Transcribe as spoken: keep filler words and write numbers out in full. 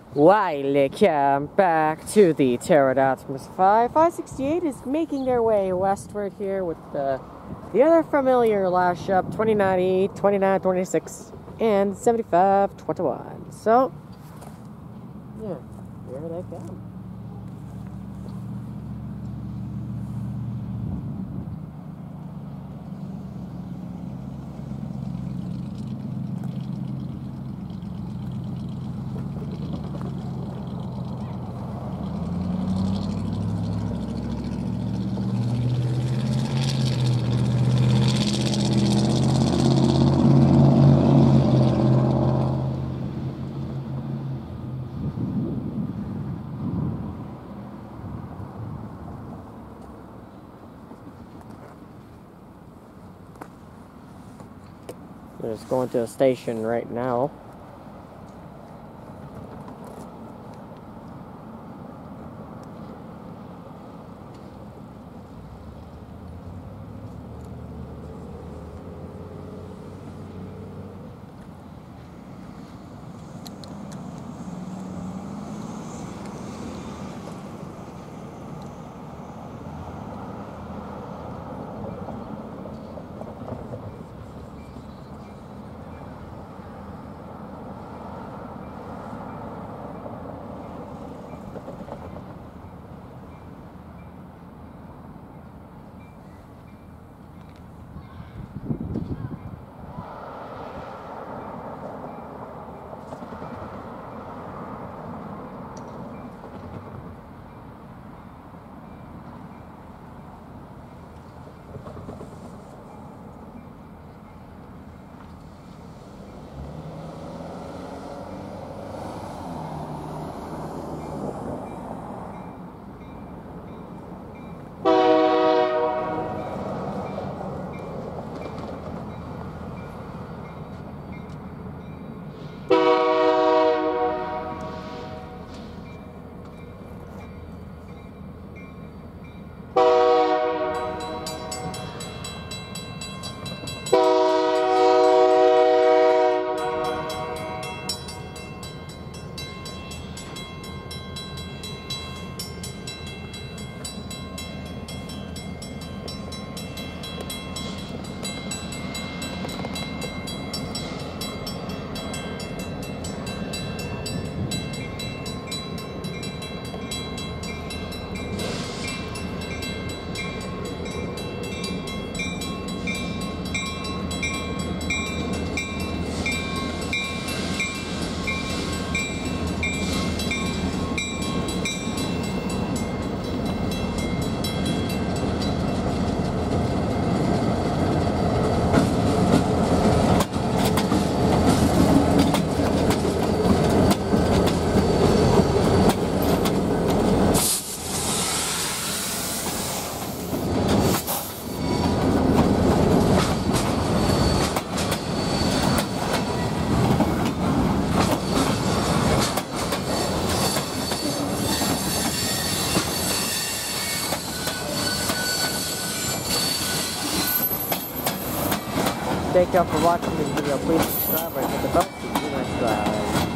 Welcome back to the Pterodactyls five. five sixty-eight is making their way westward here with the, the other familiar lash up twenty-nine E, twenty-nine twenty-six, and seventy-five twenty-one. So, yeah, here they come. They're just going to a station right now. Thank you all for watching this video. Please subscribe and hit the bell to see you next time.